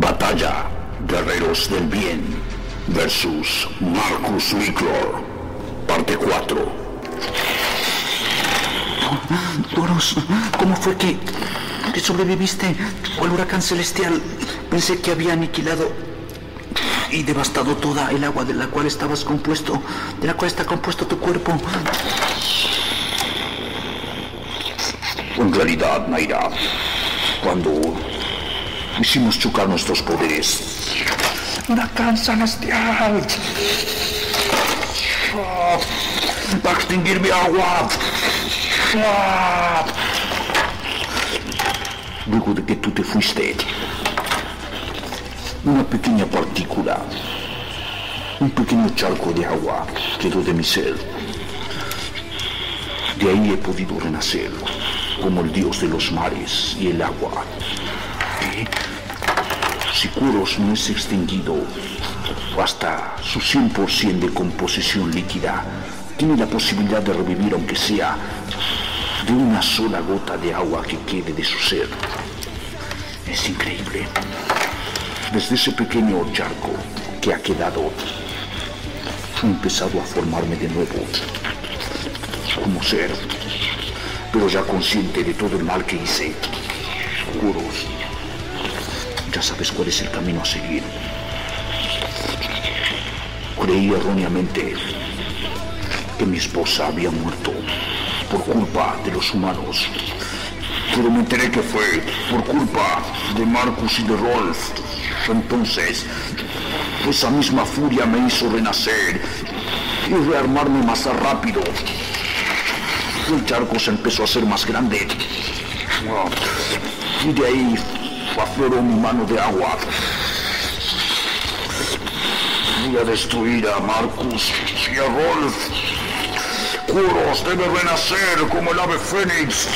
Batalla, Guerreros del Bien versus Marcus Micklor, parte 4. Goros, ¿cómo fue que sobreviviste al huracán celestial? Pensé que había aniquilado y devastado toda el agua de la cual está compuesto tu cuerpo. En realidad, Naira, cuando hicimos chocar nuestros poderes, ¡Huracán celestial! ¡Va a extinguir mi agua! Luego de que tú te fuiste, una pequeña partícula, un pequeño charco de agua quedó de mi ser. De ahí he podido renacer como el dios de los mares y el agua. ¿Qué? Si Kuros no es extinguido hasta su 100% de composición líquida, tiene la posibilidad de revivir aunque sea de una sola gota de agua que quede de su ser. Es increíble. Desde ese pequeño charco que ha quedado, he empezado a formarme de nuevo como ser, pero ya consciente de todo el mal que hice. Kuros, ya sabes cuál es el camino a seguir. Creí erróneamente que mi esposa había muerto por culpa de los humanos, pero me enteré que fue por culpa de Marcus y de Rolf. Entonces, esa misma furia me hizo renacer y rearmarme más rápido. El charco se empezó a hacer más grande y de ahí afloró mi mano de agua. Voy a destruir a Marcus y a Rolf. Kuros debe renacer como el ave fénix.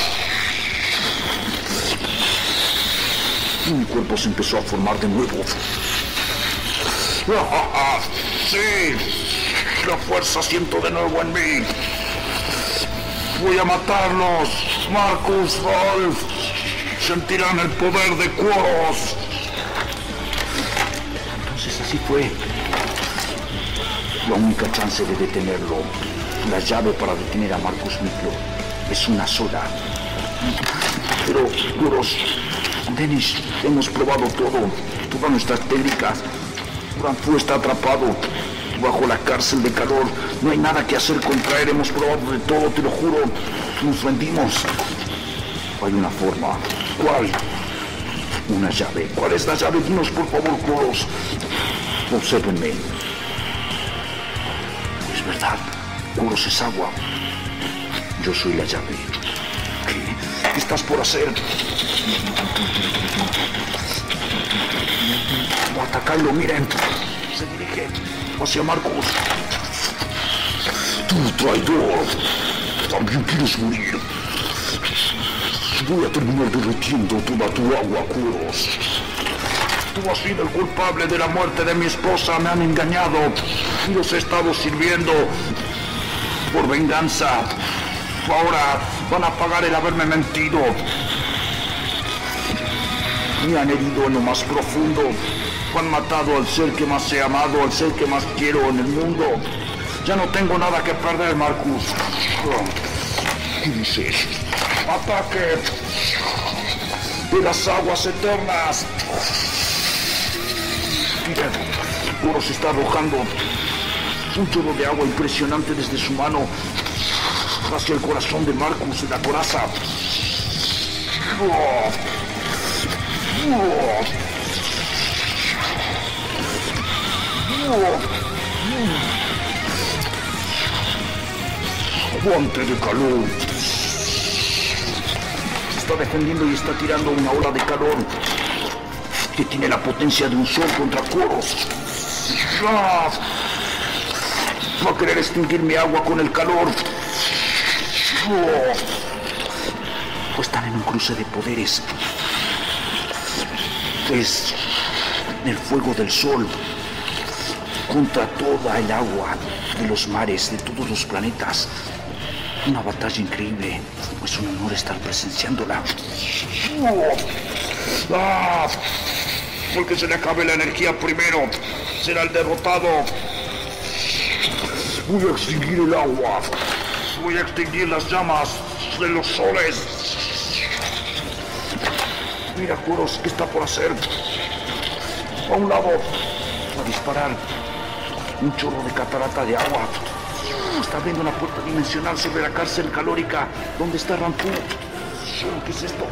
Y mi cuerpo se empezó a formar de nuevo. ¡Sí! La fuerza siento de nuevo en mí. Voy a matarlos. Marcus, Rolf. Sentirán el poder de Kuros. Entonces así fue. La única chance de detenerlo, la llave para detener a Marcus Micklor, es una sola. Pero, Kuros, Dennis, hemos probado todas nuestras técnicas. Ranfu está atrapado bajo la cárcel de calor. No hay nada que hacer contra él. Hemos probado de todo, te lo juro. Nos rendimos. Hay una forma. ¿Cuál? Una llave. ¿Cuál es la llave? Dinos, por favor, Kuros. Obsérvenme. Es verdad. Kuros es agua. Yo soy la llave. ¿Qué estás por hacer? Atacarlo, miren. Se dirige hacia Marcus. Tú, traidor. También quieres morir. Voy a terminar derritiendo toda tu agua, Kuros. Tú has sido el culpable de la muerte de mi esposa. Me han engañado y los he estado sirviendo por venganza. Ahora van a pagar el haberme mentido. Me han herido en lo más profundo. Han matado al ser que más he amado, al ser que más quiero en el mundo. Ya no tengo nada que perder, Marcus. ¿Qué dices? ¡Ataque! ¡De las aguas eternas! Miren, Kuros está arrojando un chorro de agua impresionante desde su mano hacia el corazón de Marcus en la coraza. Aguante de calor. Está defendiendo y está tirando una ola de calor que tiene la potencia de un sol contra Kuros. Va a querer extinguir mi agua con el calor. Pues están en un cruce de poderes. Es el fuego del sol contra toda el agua de los mares, de todos los planetas. Una batalla increíble. Es un honor estar presenciándola. El que se le acabe la energía primero será el derrotado. Voy a extinguir el agua. Voy a extinguir las llamas de los soles. Mira, Kuros, ¿qué está por hacer? A un lado, a disparar un chorro de catarata de agua. Está abriendo una puerta dimensional sobre la cárcel calórica donde está Ranfu. ¿Qué es esto?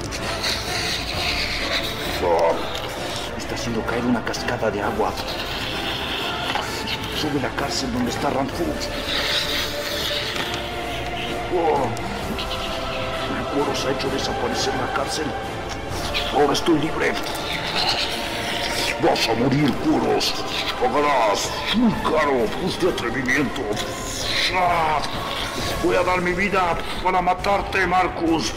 Está haciendo caer una cascada de agua sobre la cárcel donde está Ranfu. El Kuros ha hecho desaparecer la cárcel. Ahora estoy libre. Vas a morir, Kuros. Pagarás muy caro este atrevimiento. Voy a dar mi vida para matarte, Marcus.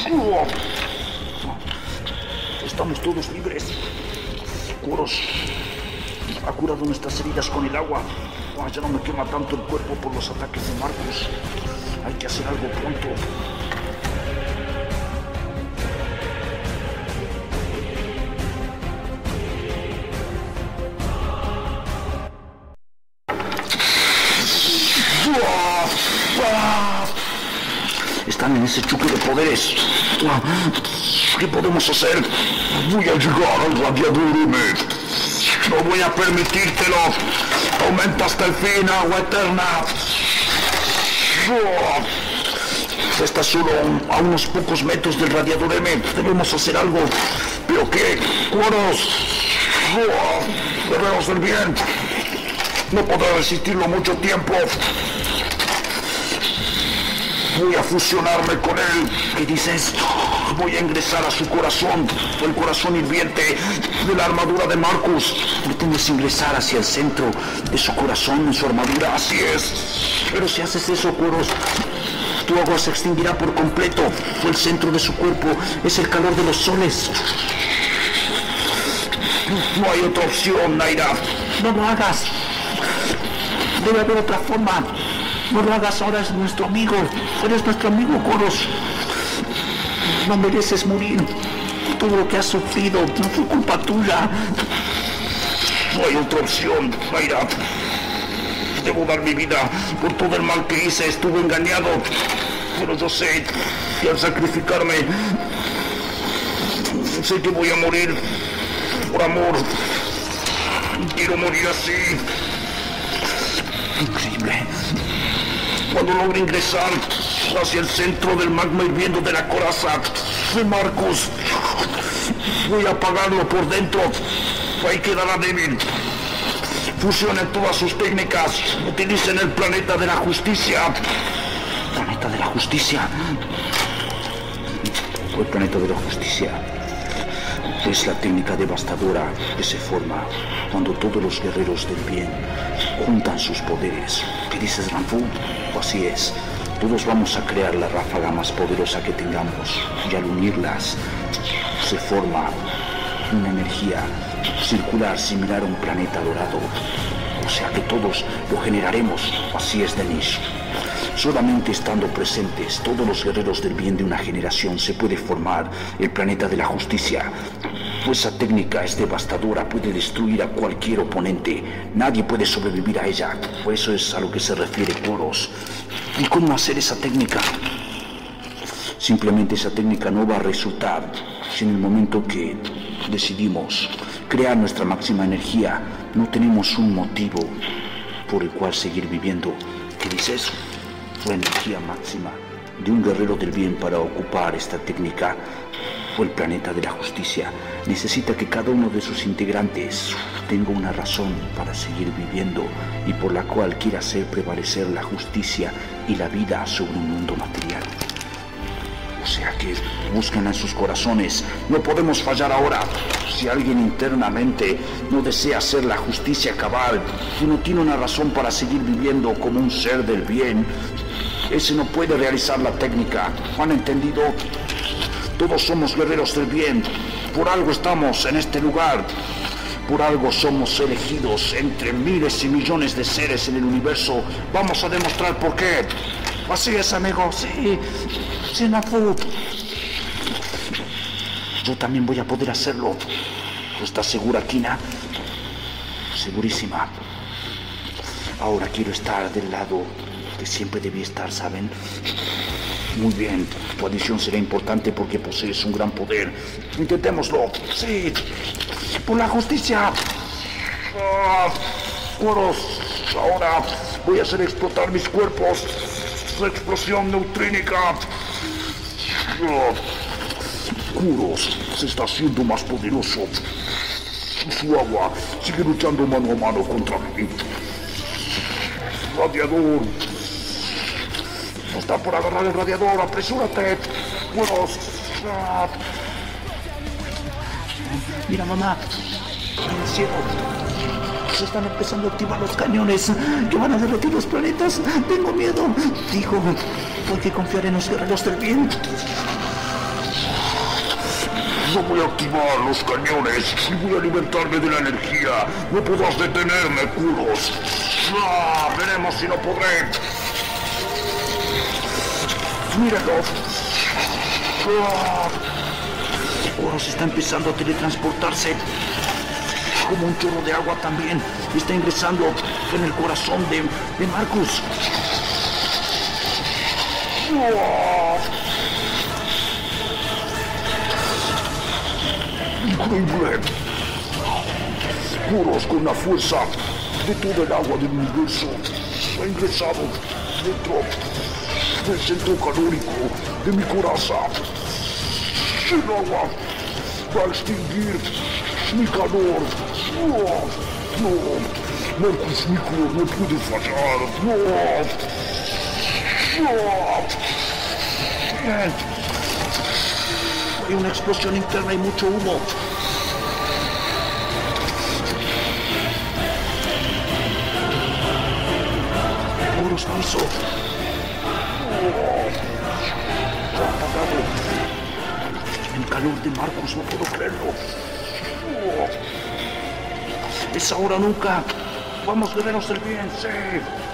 Estamos todos libres. Kuros ha curado nuestras heridas con el agua. Ya no me quema tanto el cuerpo por los ataques de Marcus. Hay que hacer algo pronto. Están en ese choque de poderes. ¿Qué podemos hacer? Voy a llegar al radiador M. No voy a permitírtelo. Aumenta hasta el fin, agua eterna. Está solo a unos pocos metros del radiador M. Debemos hacer algo. ¿Pero qué? ¡Kuros! ¡Guerreros del bien! No podré resistirlo mucho tiempo. Voy a fusionarme con él. ¿Qué dices? Voy a ingresar a su corazón, el corazón hirviente de la armadura de Marcus. Pretendes ingresar hacia el centro de su corazón, en su armadura. Así es. Pero si haces eso, Kuros, tu agua se extinguirá por completo. El centro de su cuerpo es el calor de los soles. No hay otra opción, Naira. No lo hagas. Debe haber otra forma. No lo hagas ahora, es nuestro amigo. Eres nuestro amigo, Kuros. No mereces morir. Todo lo que has sufrido no fue culpa tuya. No hay otra opción, Naira. Debo dar mi vida por todo el mal que hice. Estuve engañado. Pero yo sé que al sacrificarme, sé que voy a morir por amor. Quiero morir así. Increíble. Cuando logre ingresar hacia el centro del magma hirviendo de la coraza de Marcus, voy a apagarlo por dentro. Ahí quedará débil. Fusionen todas sus técnicas. Utilicen el planeta de la justicia. ¿Planeta de la justicia? El planeta de la justicia es la técnica devastadora que se forma cuando todos los guerreros del bien juntan sus poderes. ¿Qué dices, Ranfu? Así es. Todos vamos a crear la ráfaga más poderosa que tengamos y al unirlas se forma una energía circular similar a un planeta dorado. O sea que todos lo generaremos. Así es, Denis. Solamente estando presentes todos los guerreros del bien de una generación se puede formar el planeta de la justicia. Pues esa técnica es devastadora, puede destruir a cualquier oponente. Nadie puede sobrevivir a ella. Por eso es a lo que se refiere Kuros. ¿Y cómo hacer esa técnica? Simplemente esa técnica no va a resultar si en el momento que decidimos crear nuestra máxima energía no tenemos un motivo por el cual seguir viviendo. ¿Qué dices? La energía máxima de un guerrero del bien para ocupar esta técnica o el planeta de la justicia necesita que cada uno de sus integrantes tenga una razón para seguir viviendo y por la cual quiera hacer prevalecer la justicia y la vida sobre un mundo material. O sea que buscan en sus corazones. No podemos fallar ahora. Si alguien internamente no desea hacer la justicia cabal y no tiene una razón para seguir viviendo como un ser del bien, ese no puede realizar la técnica. ¿Han entendido? Todos somos guerreros del bien. Por algo estamos en este lugar. Por algo somos elegidos entre miles y millones de seres en el universo. Vamos a demostrar por qué. Así es, amigo. Sí. Sí, Nafu. Yo también voy a poder hacerlo. ¿Estás segura, Kina? Segurísima. Ahora quiero estar del lado que siempre debí estar, ¿saben? Muy bien, tu adición será importante porque posees un gran poder. Intentémoslo. Sí, por la justicia. Curos, ahora voy a hacer explotar mis cuerpos. Explosión neutrínica. Curos se está haciendo más poderoso. Su agua sigue luchando mano a mano contra mí. Radiador. Está por agarrar el radiador, apresúrate. Curos. Mira, mamá, en el cielo se están empezando a activar los cañones que van a derretir los planetas. Tengo miedo. Digo, hay que confiar en los guerreros del bien. No voy a activar los cañones y voy a alimentarme de la energía. No podrás detenerme, Curos. Veremos si no podré. Míralo. Curos está empezando a teletransportarse. Como un chorro de agua también. Está ingresando en el corazón de Marcus. Increíble. Curos con la fuerza de todo el agua del universo ha ingresado dentro del centro calórico de mi coraza. El agua va a extinguir mi calor. No, Marcus, mi calor no puede fallar. Bien. Hay una explosión interna y mucho humo. Curos lo hizo. Se ha apagado. El calor de Marcus, no puedo creerlo. Es ahora o nunca. Vamos, guerreros del bien, sí.